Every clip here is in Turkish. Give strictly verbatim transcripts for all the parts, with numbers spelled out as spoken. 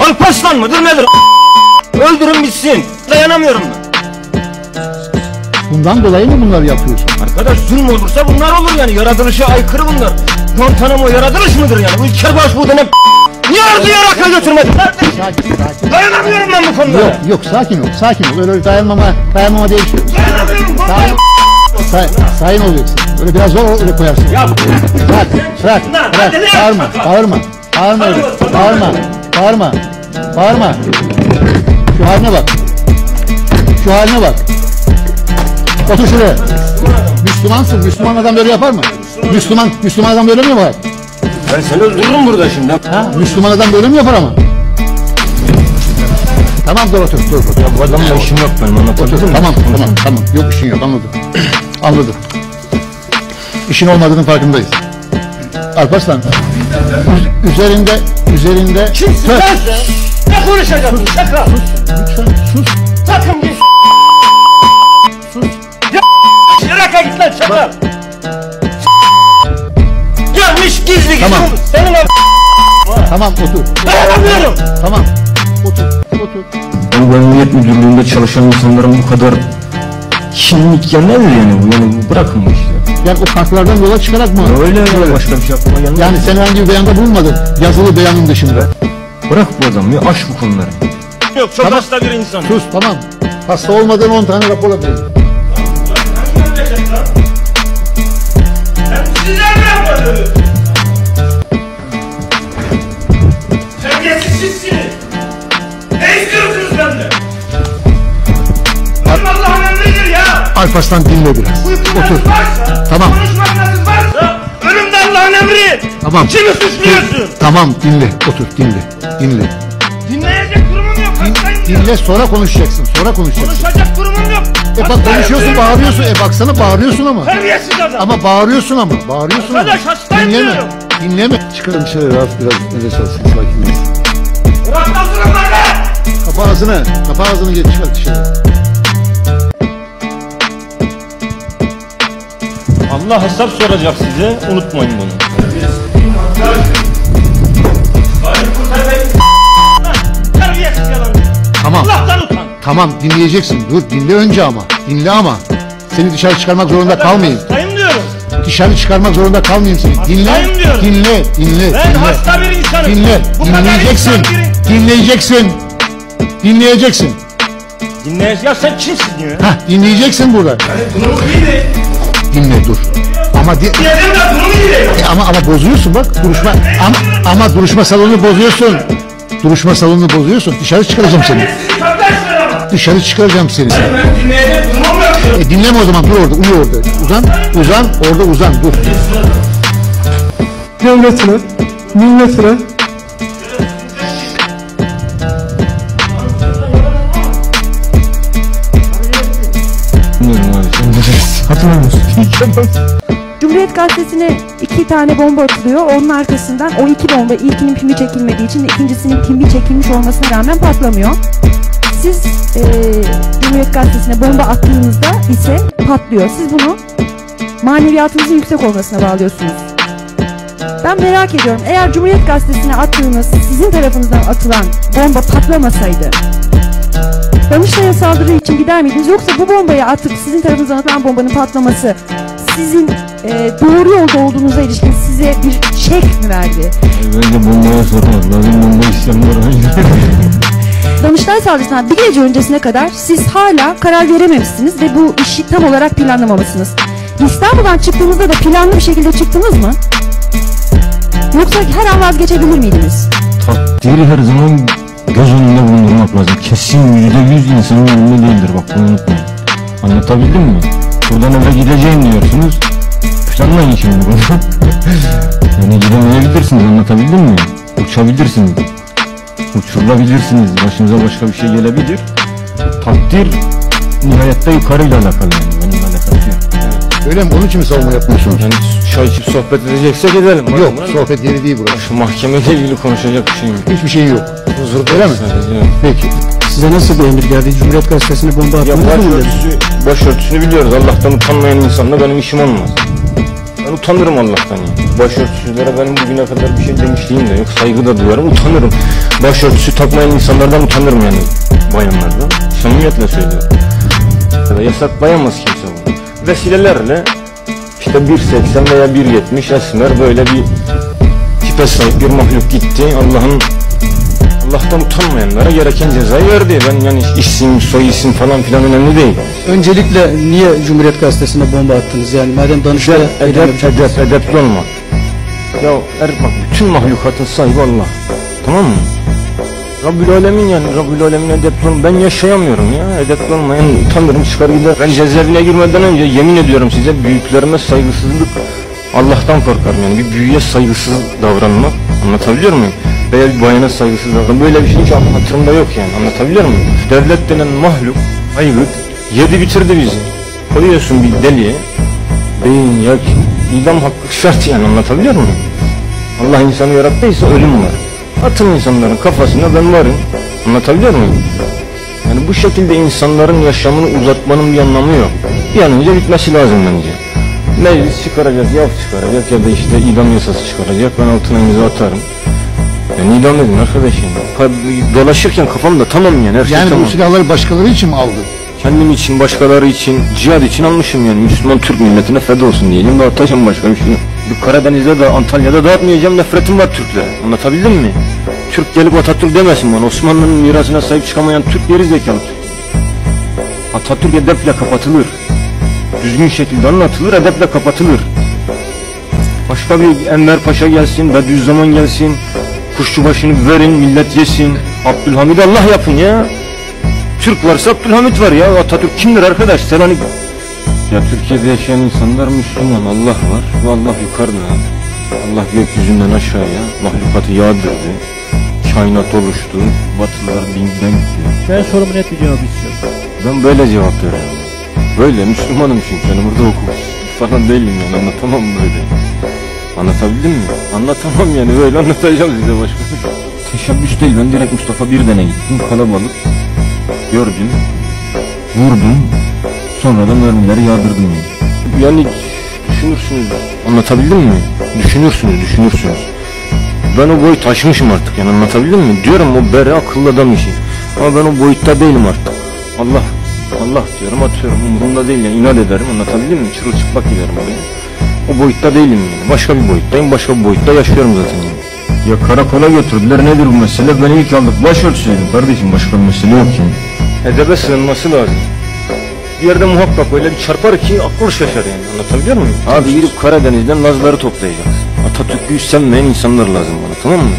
Alparslan mıdır nedir? Öldürün bitsin. Dayanamıyorum ben. Bundan dolayı mı bunları yapıyorsun? Arkadaş zulüm olursa bunlar olur yani. Yaratılışa aykırı bunlar. Guantanamo yaratılış mıdır yani? Bu kerbaş bu dönem niye Arzu'yu Irak'a götürmedin? Sakin, sakin. Dayanamıyorum ben bu konuda. Yok, yok sakin ol, sakin ol. Öyle dayanmama, dayanmama değil şey. Dayanamıyorum konuda. Sakin, say, sayın olacaksın. Öyle biraz zor öyle koyarsın. Ya bırak, bırak, bırak. Bağırma, bağırma. Bağırma öyle. Bağırma, bağırma. Bağırma. Şu haline bak. Şu haline bak. Otur şuraya. Müslümansın. Müslüman adam böyle yapar mı? Müslüman, Müslüman adam böyle mi yapar? ben seni öldürürüm burada şimdi. Ha? Müslüman adam böyle mi yapar ama? Tamam dur otur, dur otur. Ya bu adamla işim yok benim, anlatabildim mi? Tamam, tamam, tamam. Yok işin yok, anladım. Anladım. İşin olmadığının farkındayız. Alparslan, üzerinde, üzerinde... Kimsin lan sen? Ne konuşacaksın? Şaka. Lütfen sus. Sakın bir Sus. ya Irak'a git lan şaka. Gelmiş gizli gizli. Tamam. Senin o Tamam otur. dayanamıyorum. Tamam. Otur, otur. Bu emniyet müdürlüğünde çalışan insanların bu kadar kimlik ya nedir yani bu? Yani bırakın bu işleri. Yani o kartlardan yola çıkarak mı? Öyle öyle başka bir şey aklıma gelmez. Yani sen herhangi bir beyanda bulunmadın. Yazılı beyanın dışında. Bırak bu adamı ya, aç bu konuları. Yok çok Tamam. hasta bir insan. Sus tamam. Hasta olmadığın on tane rapor yapıyorum. Sizler mi yapmadınız? Terbiyesiz sizsiniz. Ne istiyorsunuz benden? Benim Allah'ın emridir ya. Alparslan dinle biraz. Uykularınız Otur. varsa, Tamam. konuşmanız varsa ölüm de Allah'ın emri. Tamam. Kimi suçluyorsun? Tamam dinle. Otur dinle. Dinle. Dinleyecek durumum yok. Hastayım diyor. Dinle sonra konuşacaksın. Sonra konuşacaksın. Konuşacak durumum yok. E bak konuşuyorsun, bağırıyorsun. E baksana bağırıyorsun ama. Terbiyesiz adam. Ama bağırıyorsun ama. Bağırıyorsun ama. Arkadaş, hastayım Dinleme. diyorum. Dinleme. Çıkarın dışarı rahat biraz nefes alsın. Sakinleşsin. Bırak durumları. Kapa ağzını. Kapa ağzını geç çıkar dışarı. Allah hesap soracak size. Unutmayın bunu. Terbiyesiz yalan. Tamam. Allah'tan utan. Tamam dinleyeceksin. Dur dinle önce ama. Dinle ama. Seni dışarı çıkarmak zorunda kalmayayım. Hastayım diyorum. Dışarı çıkarmak zorunda kalmayayım seni. Dinle. Hastayım diyorum. Dinle. Dinle. Ben dinle. hasta bir insanım. Dinle. Bu kadar Dinleyeceksin. insan biri- Dinleyeceksin. Dinleyeceksin. Dinleyici ya sen kimsin diyor. Hah dinleyeceksin burada. Durum iyiydi. Dinle dur. Ama di Diyelim de durum iyiydi. E ama ama bozuyorsun bak duruşma ama, ama duruşma salonunu bozuyorsun. Duruşma salonunu bozuyorsun. Dışarı çıkaracağım seni. Sizi kardeşler ama. Dışarı çıkaracağım seni. Ben dinleyecek durumum yok. E dinleme o zaman dur orada uyu orada. Uzan uzan orada uzan dur. Devletine, milletine, Hatırlamıyorsun. Cumhuriyet Gazetesi'ne iki tane bomba atılıyor. Onun arkasından o iki bomba ilkinin pimi çekilmediği için ikincisinin pimi çekilmiş olmasına rağmen patlamıyor. Siz e, Cumhuriyet Gazetesi'ne bomba attığınızda ise patlıyor. Siz bunu maneviyatınızın yüksek olmasına bağlıyorsunuz. Ben merak ediyorum. Eğer Cumhuriyet Gazetesi'ne attığınız, sizin tarafınızdan atılan bomba patlamasaydı Danıştay'a saldırı için gider miydiniz? Yoksa bu bombayı atıp sizin tarafınızdan atılan bombanın patlaması sizin e, doğru yolda olduğunuza ilişkin size bir şek mi verdi? Bence bombaya sormadılar. Ben bomba istemler Danıştay saldırısından bir gece öncesine kadar siz hala karar verememişsiniz ve bu işi tam olarak planlamamışsınız. İstanbul'dan çıktığınızda da planlı bir şekilde çıktınız mı? Yoksa her an vazgeçebilir miydiniz? Takdiri her zaman göz önünde bulundurmak lazım. Kesin yüzde yüz insanın önünde değildir, bak bunu unutmayın. Anlatabildim mi? Buradan eve gideceğim diyorsunuz. Planlayın şimdi bunu. Yani gidemeyebilirsiniz, anlatabildim mi? Uçabilirsiniz. Uçurulabilirsiniz. Başınıza başka bir şey gelebilir. Takdir nihayette yukarıyla alakalı yani. Benimle alakası yok. Öyle mi? Onun için mi savunma yapmıyorsunuz? Yani çay içip sohbet edeceksek edelim. Yok sohbet yeri değil burası. Şu mahkemeyle ilgili konuşacak bir şey yok. Hiçbir şey yok. Huzurda Öyle mi? sadece. Peki. size nasıl bir emir geldi? Cumhuriyet Gazetesi'ne bomba Ya attınız mı? başörtüsü, başörtüsünü biliyoruz. Allah'tan utanmayan insanla benim işim olmaz. Ben utanırım Allah'tan ya. Başörtüsüzlere benim bugüne kadar bir şey demişliğim de yok. Saygı da duyarım, utanırım. Başörtüsü takmayan insanlardan utanırım yani, bayanlardan. Samimiyetle söylüyorum. Ya da yasaklayamaz kimse bunu. Vesilelerle işte bir seksen veya bir yetmiş esmer böyle bir tipe sahip bir mahluk gitti. Allah'ın Allah'tan utanmayanlara gereken cezayı verdi. Ben yani isim, soy isim falan filan önemli değil. Öncelikle niye Cumhuriyet Gazetesi'ne bomba attınız? Yani madem danışma Edep, edep, edepli olmak. Ya er, bak bütün mahlukatın sahibi Allah. Tamam mı? Rabbül Alemin yani, Rabbül Alemin edepli olmak. Ben yaşayamıyorum ya, edepli olmayan utanırım çıkar gider. Ben cezaevine girmeden önce yemin ediyorum size, büyüklerime saygısızlık, Allah'tan korkarım yani. Bir büyüye saygısız davranmak, anlatabiliyor muyum? Veya bir bayana saygısız davranmak, böyle bir şey hiç hatırımda yok yani, anlatabiliyor muyum? Devlet denen mahluk, aygıt, yedi bitirdi bizi. Koyuyorsun bir deliye, beyin, yak, idam hakkı şart yani, anlatabiliyor muyum? Allah insanı yarattıysa ölüm var. Atın insanların kafasına, ben varım, anlatabiliyor muyum? Yani bu şekilde insanların yaşamını uzatmanın bir anlamı yok. Bir an önce bitmesi lazım bence. Meclis çıkaracak, yaf çıkaracak ya da işte idam yasası çıkaracak, ben altına imza atarım. Yani idam edin arkadaş yani. Dolaşırken kafamda tamam yani, her şey Yani tamam. bu silahları başkaları için mi aldın? Kendim için, başkaları için, cihad için almışım yani. Müslüman Türk milletine feda olsun diyeceğim, dağıtacağım, başka bir şey yok. Bir Karadeniz'de de, Antalya'da dağıtmayacağım, nefretim var Türk'le. Anlatabildim mi? Türk gelip Atatürk demesin bana. Osmanlı'nın mirasına sahip çıkamayan Türk geri zekalı. Atatürk edeple kapatılır. Düzgün şekilde anlatılır, edeple kapatılır. Başka bir Enver Paşa gelsin, Bediüzzaman gelsin, Kuşçubaşı'nı verin, millet yesin. Abdülhamid Allah yapın ya. Türk varsa Abdülhamid var ya. Atatürk kimdir arkadaş? Selanik. Ya Türkiye'de yaşayan insanlar Müslüman, Allah var ve Allah yukarıda. Allah gökyüzünden aşağıya mahlukatı yağdırdı. Kainat oluştu, batılılar binden gitti. Ben sorumu net bir cevap istiyorum. Ben böyle cevap veriyorum. Böyle Müslümanım çünkü, yani burada hukuk falan değilim yani, anlatamam böyle. Anlatabildim mi? Anlatamam yani, böyle anlatacağım size başka. Teşebbüs değil, ben direkt Mustafa Birden'e gittim, kalabalık. Gördüm, vurdum, sonra da mermileri yağdırdım. Yani düşünürsünüz, anlatabildim mi? Düşünürsünüz, düşünürsünüz. Ben o boyu taşmışım artık yani, anlatabildim mi? Diyorum o bere akıllı adam işi. Ama ben o boyutta değilim artık. Allah, Allah diyorum, atıyorum, umurumda değil yani, inat ederim, anlatabildim mi? Çırılçıplak giderim oraya. O boyutta değilim yani, başka bir boyuttayım, başka bir boyutta yaşıyorum zaten yani. Ya karakola götürdüler, nedir bu mesele? Beni ilk aldık, başörtüsüydüm kardeşim, başka bir mesele yok yani. Edebe sığınması lazım. Bir yerde muhakkak öyle bir çarpar ki akıl şaşar yani, anlatabiliyor muyum? Abi gidip Karadeniz'den Lazları toplayacaksın. Atatürk'ü sevmeyen insanlar lazım bana, tamam mı?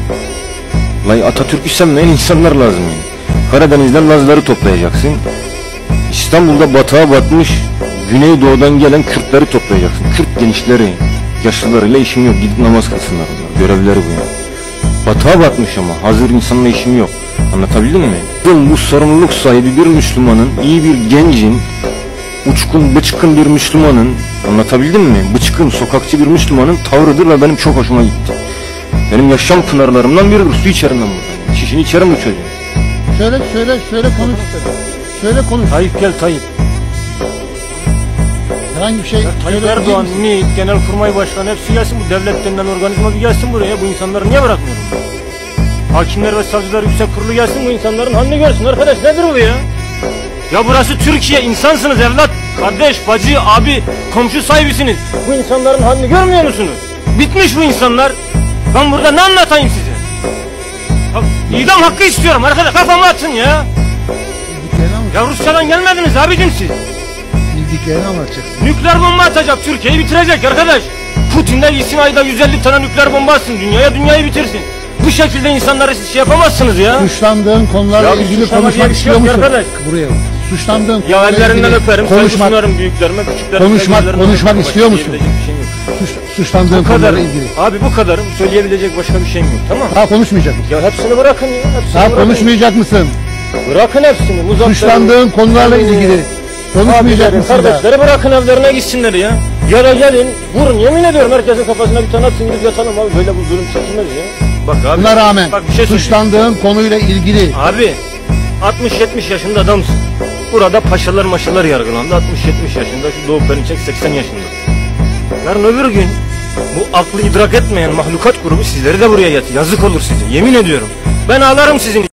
Lay Atatürk'ü sevmeyen insanlar lazım yani. Karadeniz'den Lazları toplayacaksın. İstanbul'da batağa batmış Güneydoğu'dan gelen Kürtleri toplayacaksın. Kürt gençleri, yaşlılarıyla işim yok, gidip namaz kılsınlar onlar. Görevleri bu yani. Batağa batmış ama hazır insanla işim yok. Anlatabildim mi? Bu sorumluluk sahibi bir Müslümanın, iyi bir gencin, uçkun, bıçkın bir Müslümanın, anlatabildim mi? Bıçkın, sokakçı bir Müslümanın tavrıdır ve benim çok hoşuma gitti. Benim yaşam pınarlarımdan biridir. Su içerim ben buradan. Şişini içerim bu çocuğun. Söyle, söyle, söyle konuş. Söyle konuş. Tayyip gel Tayyip. Herhangi bir şey Ya Tayyip söyle, Erdoğan, değil MİT, Genelkurmay Başkanı hepsi gelsin, bu devlet denilen organizma bir gelsin buraya. Bu insanları niye bırakmıyorum? Hakimler ve savcılar yüksek kurulu gelsin, bu insanların halini görsün. Arkadaş nedir bu ya? Ya burası Türkiye, insansınız evlat, kardeş, bacı, abi, komşu sahibisiniz. Bu insanların halini görmüyor musunuz? Bitmiş bu insanlar. Ben burada ne anlatayım size? Ya, idam hakkı istiyorum arkadaş, kafamı atın ya. Bildiklerini anlat. Ya Rusya'dan gelmediniz abicim siz. Bildiklerini anlatacaksın. Nükleer bomba atacak, Türkiye'yi bitirecek arkadaş. Putin de gitsin ayda yüz elli tane nükleer bomba atsın dünyaya, dünyayı bitirsin. Bu şekilde insanları siz şey yapamazsınız ya. Suçlandığın konularla Ya ilgili suçlama diye konuşmak bir şey istiyor yok musun? arkadaş. Buraya bak. Suçlandığın Ya konularla ellerinden ilgili öperim, saygı konuşmak, sunarım büyüklerime, küçüklerime. konuşmak, gözlerinden konuşmak öperim. istiyor Başka musun? diyebilecek bir şeyim yok. suç- suçlandığın Bu kadarım. konularla ilgili. Abi bu kadarım, söyleyebilecek başka bir şeyim yok, tamam. Daha konuşmayacak mısın? Ya hepsini bırakın ya, hepsini Daha bırakın. konuşmayacak mısın? Bırakın hepsini, muzaffer. Suçlandığın konularla ilgili konuşmayacak Abileri, mısın da? kardeşleri bırakın evlerine gitsinler ya. Ya da gelin, vurun, yemin ediyorum herkesin kafasına bir tane atsın, gidip yatalım abi, böyle bu zulüm çekilmez ya. Bak abi, Buna rağmen bak bir şey söyleyeyim. suçlandığın konuyla ilgili Abi altmış yetmiş yaşında adamsın. Burada paşalar maşalar yargılandı. altmış yetmiş yaşında, şu Doğu Perinçek seksen yaşında. Yarın öbür gün bu aklı idrak etmeyen mahlukat grubu sizleri de buraya yatır. Yazık olur size. Yemin ediyorum. Ben ağlarım sizin